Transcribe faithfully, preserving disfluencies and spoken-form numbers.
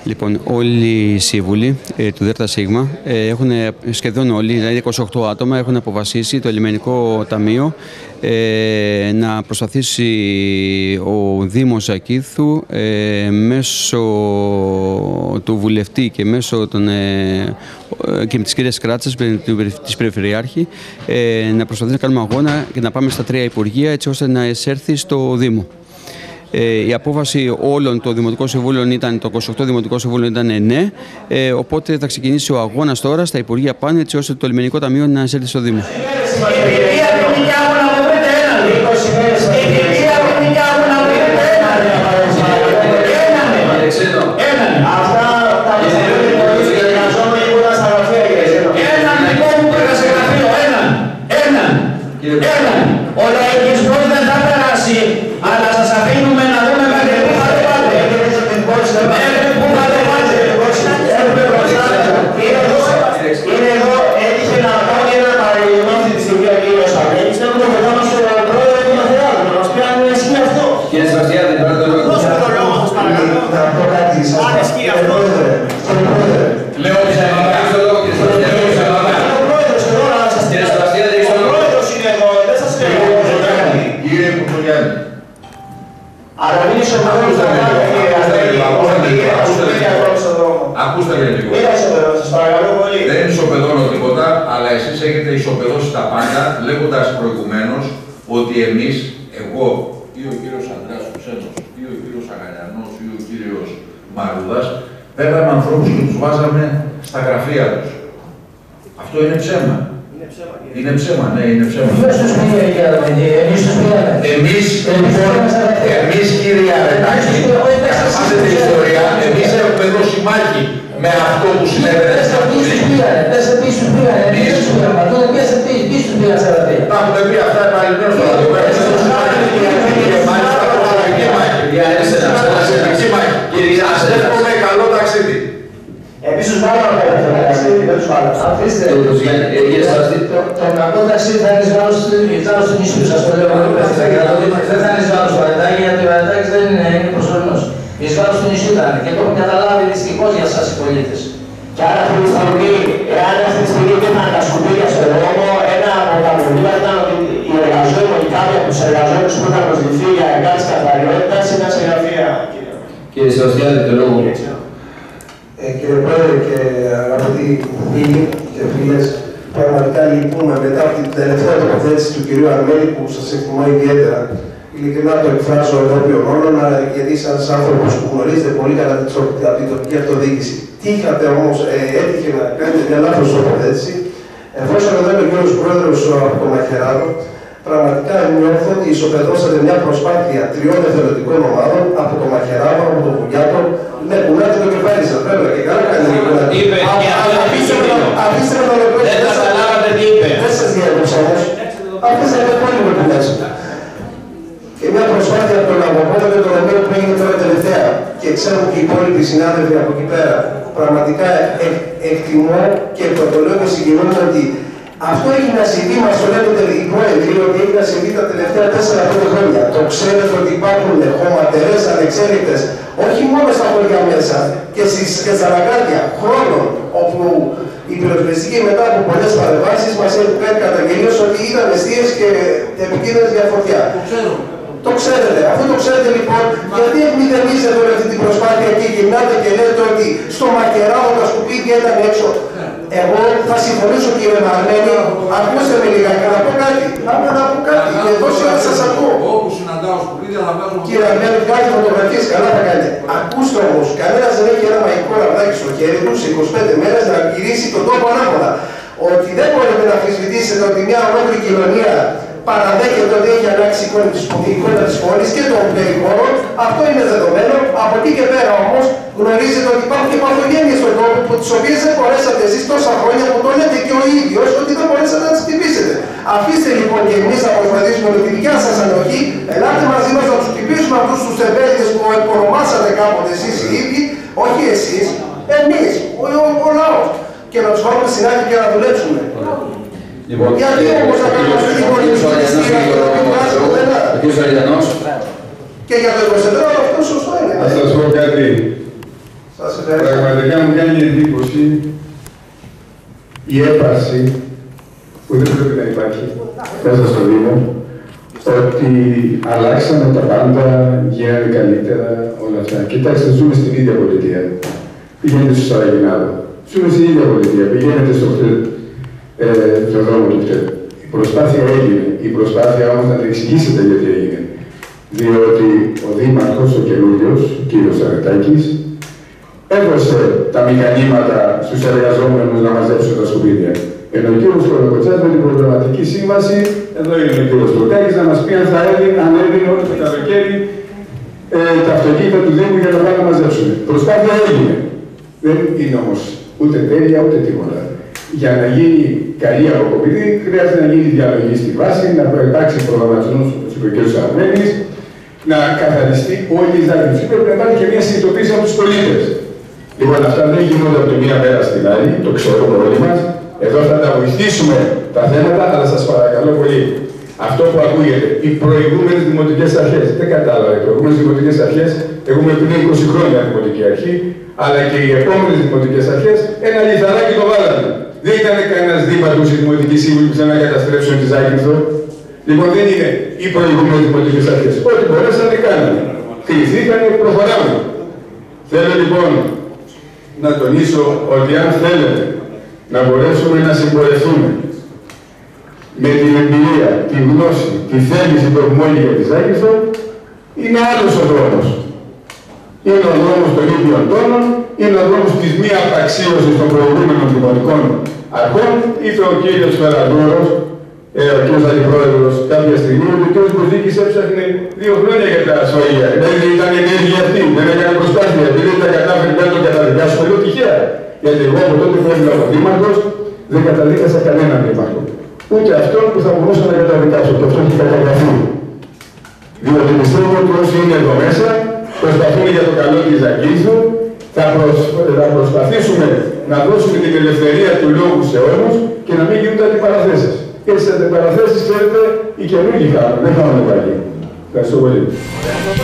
Λοιπόν, όλοι οι σύμβουλοι ε, του ΔΣ ε, έχουν, σχεδόν όλοι, δηλαδή είκοσι οκτώ άτομα, έχουν αποφασίσει το Λιμενικό Ταμείο ε, να προσπαθήσει ο Δήμος Ακήθου ε, μέσω του βουλευτή και μέσω των, ε, και της κυρίας Κράτσας, της Περιφερειάρχη, ε, να προσπαθήσει να κάνουμε αγώνα και να πάμε στα τρία Υπουργεία έτσι ώστε να εισέλθει στο Δήμο. Ε, η απόφαση όλων των Δημοτικών Συμβούλων ήταν, το είκοσι οκτώ Δημοτικό Συμβούλιο ήταν ναι, ε, οπότε θα ξεκινήσει ο αγώνας τώρα στα Υπουργεία πάνε έτσι ώστε το Λιμενικό Ταμείο να εισέλθει στο Δήμο. Ακούστε λίγο. Δεν ισοπεδώνω τίποτα, αλλά εσείς έχετε ισοπεδώσει τα πάντα, λέγοντας προηγουμένως ότι εμείς, εγώ ή ο κύριος Ανδρέας Κουσένος ή ο κύριος Αγαλιανός ή ο κύριος Μαρούδας, πέραμε ανθρώπους και τους βάζαμε στα γραφεία τους. Αυτό είναι ψέμα. Είναι ψέμα, είναι ψέμα, ναι, είναι ψέμα. Ποιος τους πήγε, κύριε Αρμενή, εμείς τους πήγαμε. Εμείς, λοιπόν, εμείς, κύριε Αρετάκη, αυτή την ιστορία, εμείς έχουμε δώσει μάχη με αυτό που συνέβαινε στην Αυτοδίκη. Δεν σε πεις τους πήγανε, εμείς τους πήγαμε. Τότε ποιες σε πεις, πεις τους πήγαν σε ραφή. Τα έχουμε πει αυτά επαγγελμένως στο ραδιόφωνο. Εμείς δώσουμε μάχη και μάλιστα προσωπική μάχη. Προσωπική μάχη. Σας εύχομαι καλό ταξίδι. Εμείς τους βάλαμε το ταξίδι, δεν τους βάλαμε. Αφήστε το κακό ταξίδι θα είναι εις βάρος του νησιού, σας το λέω. Δεν θα είναι εις βάρος του Αρετάκη, γιατί ο Αρετάκης δεν είναι προσωρινός. Εις βάρος του νησιού θα είναι και το έχουν καταλάβει δυστυχώς για εσάς οι πολίτες. Και άρα αυτή τη στιγμή, εάν αυτή τη στιγμή υπήρχαν τα σκουπίδια στον δρόμο, ένα από τα προβλήματα ήταν ότι οι εργαζόμενοι, κάποιοι από τους εργαζόμενους που είχαν προσληφθεί για εγκάτες καθαριότητας ήταν σε γραφεία. Κύριε Σεβαστιάδη, το λόγο. Ε, κύριε Πρόεδρε και αγαπητοί φίλοι και φίλες, πραγματικά λυπούμε μετά από την τελευταία τοποθέτηση του κυρίου Αρμένη που σας εκτιμώ ιδιαίτερα. Ειλικρινά το εκφράζω ενώπιον όλων, γιατί είσαι ένας άνθρωπος που γνωρίζετε πολύ καλά από την τοπική αυτοδιοίκηση. Τι είχατε όμως, ε, έτυχε να κάνετε μια λάθος τοποθέτηση. Εφόσον εδώ είναι ο κύριος Πρόεδρος από το Μαχαιράδο, πραγματικά νιώθω ότι ισοπεδώσατε μια προσπάθεια τριών εθελοντικών ομάδων από το Μαχαιράδο, από το Βουλιάτο. Ναι, κουνάτε το κεφάλι σας, βέβαια και καλά κάνει να κουνάτε. Είπε, αφήστε με το λεπτό. δεν καταλάβατε τι είπε. Δεν σας διέκοψα όμως. Αφήστε με πολύ με κουνάτε. Και μια προσπάθεια από τον Λαμποπόδο και τον οποίο που έγινε τώρα τελευταία. Και ξέρω και οι υπόλοιποι συνάδελφοι από εκεί πέρα. Πραγματικά ε, εκτιμώ και το λέω και συγκεκριμένα ότι αυτό έχει να συμβεί, μας το λένε οι πρόεδροι, ότι έχει να συμβεί τα τελευταία τέσσερα πέντε χρόνια. Το ξέρετε ότι υπάρχουν χωματερές ανεξέλεγκτες, όχι μόνο στα χωριά μέσα, και στις αναγκάρια χρόνων, όπου η πυροσβεστική μετά από πολλές παρεμβάσεις μας έχει κάνει καταγγελίες ότι ήταν αιστείες και επικίνδυνες για φωτιά. Το ξέρετε. Αυτό το ξέρετε λοιπόν, γιατί εκμηδενίζετε όλη αυτή την προσπάθεια και γυρνάτε και λέτε ότι στο Μαχαιράδο τα σκουπίδια ήταν έξω. Εγώ θα συμφωνήσω κύριε Μαρμένη, ακούστε με λιγάκι να πω κάτι. Άμενα να πω κάτι. Και εδώ σήμερα σας ακούω. Όπου συναντάω σκουπίδια θα βγάζω. Κύριε Αρμένη, βγάζει φωτογραφίες, καλά θα κάνετε. Ακούστε όμως, κανένας δεν έχει ένα μαγικό ραβδάκι στο χέρι του σε είκοσι πέντε μέρες να γυρίσει τον τόπο ανάποδα. Ότι δεν μπορείτε να αμφισβητήσετε ότι μια ολόκληρη κοινωνία παραδέχεται ότι έχει αλλάξει η εικόνα της πόλης και των περιχώρων. Αυτό είναι δεδομένο. Από εκεί και πέρα όμως γνωρίζετε ότι υπάρχουν και παθογένειες στον τόπο, που τις οποίες δεν μπορέσατε εσείς τόσα χρόνια που το λέτε και ο ίδιος ότι δεν μπορέσατε να τις χτυπήσετε. Αφήστε λοιπόν και εμείς να προσπαθήσουμε με τη δικιά σας ανοχή, ελάτε μαζί μας να τους χτυπήσουμε αυτούς τους τεμπέληδες που επωνομάσατε κάποτε εσείς οι ίδιοι, όχι εσείς, εμείς, ο, ο, ο λαός. Και να τους βάλουμε στην άκρη και να δουλέψουμε. Λοιπόν, γιατί όμως θα κάνουμε αυτή την πολιτική στήρα και να μην βγάζει κοπέλα. Ο κ. Αγγελιανός. Και για το εικοσιετρό αυτό σωστό είναι. Θα σας πω κάτι. Πραγματικά μου κάνει εντύπωση η έπαρση που δεν πρέπει να υπάρχει μέσα στο Δήμο, ότι αλλάξαμε τα πάντα, γίνανε καλύτερα, όλα αυτά. Κοιτάξτε, ζούμε στην ίδια πολιτεία. Πηγαίνετε στο Σαραγινάδο. Ζούμε στην ίδια πολιτεία. Πηγαίνετε στο, ε, στο δρόμο του ΚΤΕ. Η προσπάθεια έγινε. Η προσπάθεια όμως να την εξηγήσετε γιατί έγινε. Διότι ο Δήμαρχος, ο καινούριος, ο κύριος Αρετάκης, έδωσε τα μηχανήματα στους εργαζόμενους να μαζέψουν τα σκουπίδια. Ενώ ο κύριος Κολοκοτσάς με την προγραμματική σύμβαση, εδώ είναι ο κύριος Λουκάκης, να μας πει αν θα έδινε, αν έδινε όλο το καλοκαίρι ε, τα αυτοκίνητα του Δήμου για να πάνε να μαζέψουν. Προσπάθεια έγινε. Δεν είναι όμως ούτε τέλεια ούτε τίποτα. Για να γίνει καλή αποκοπή, χρειάζεται να γίνει διαλογή στη βάση, να υπάρξει προγραμματισμό του κ. Σαρμένης, να καθαριστεί όλη η ζάκρυψη. Πρέπει να υπάρχει και μια συνειδητοποίηση από τους πολίτες. Λοιπόν, αυτά δεν γίνονται από τη μία μέρα στην άλλη, το ξέρουμε όλοι μας. Εδώ θα τα βοηθήσουμε τα θέματα, αλλά σας παρακαλώ πολύ. Αυτό που ακούγεται, οι προηγούμενες δημοτικές αρχές, δεν κατάλαβα, οι προηγούμενες δημοτικές αρχές, έχουμε πριν είκοσι χρόνια δημοτική αρχή, αλλά και οι επόμενες δημοτικές αρχές, ένα λιθαράκι το βάλανε. Δεν ήταν κανένας δήμαρχος ή δημοτική σύμβουλη που θέλουν να καταστρέψουν τη Ζάκυνθο. Λοιπόν, δεν είναι οι προηγούμενες δημοτικές αρχές. Ό,τι μπορέσανε κάνανε. Κρυθήκανε, προχωράμε. Θέλω λοιπόν να τονίσω ότι αν θέλετε να μπορέσουμε να συμπορευτούμε με την εμπειρία, τη γνώση, τη θέληση που έχουμε όλοι για τη Ζάκυνθο, είναι άλλος ο δρόμος. Είναι ο δρόμος των ίδιων τόνων, είναι ο δρόμος της μη απαξίωσης των προηγούμενων δημοτικών αρχών, είπε ο κύριος Φεραντούρος, ε, ο κύριος Αντιπρόεδρος, κάποια στιγμή, ότι ο κύριος Μπουζίκης έψαχνε δύο χρόνια για τα ασφαλεία. Δηλαδή ήταν ενέργεια αυτή, δεν έκανε προσπάθεια, επειδή δεν τα κατάφερε να το καταδικάσουμε, λέω τυχαία. Γιατί εγώ από τότε που έμεινα ο Δήμαρχος, δεν καταδίκασα κανέναν Δήμαρχο. Ούτε αυτόν που θα μπορούσα να καταδικάσω, και αυτό έχει καταγραφεί. Διότι πιστεύω ότι όσοι είναι εδώ μέσα, προσπαθούν για το καλό της Ζακύνθου, θα, προσ... θα προσπαθήσουμε να δώσουμε την ελευθερία του λόγου σε όλους και να μην γίνονται αντιπαραθέσεις. Και στις αντιπαραθέσεις, ξέρετε, οι καινούργοι χάνουν, δεν χάνουν πάλι. Ευχαριστώ πολύ.